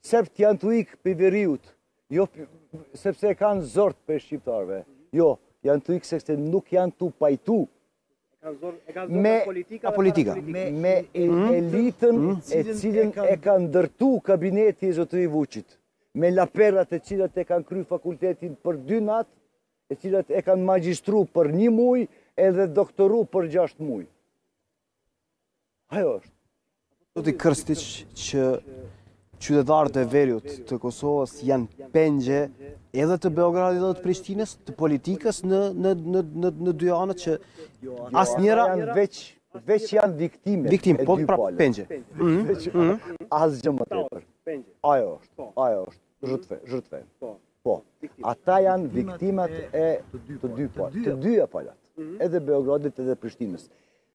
serbt janë të ikë për veriut, jo, sepse kanë zort për shqiptarve. Jo, janë të ikë sepse nuk janë të pajtu me elitën e cilën e kanë ndërtu kabineti e zotëri Vučić, me laperat e cilat e kanë kry fakultetin për 2 natë, e cilat e kanë magjistru për 1 muj, edhe doktoru për 6 muj. Ajo është. Zoti Krstić, që qytetarët e veriut të Kosovës janë pengje edhe të Beogradit dhe të Prishtinës, të politikës në dy anët që asnjëra veç janë viktime. Viktim, po pra pengje. Asgjë më tepër. Ajo është, zhërtve. Po, ata janë viktimat e të dyja palat, edhe Beogradit edhe Prishtinës.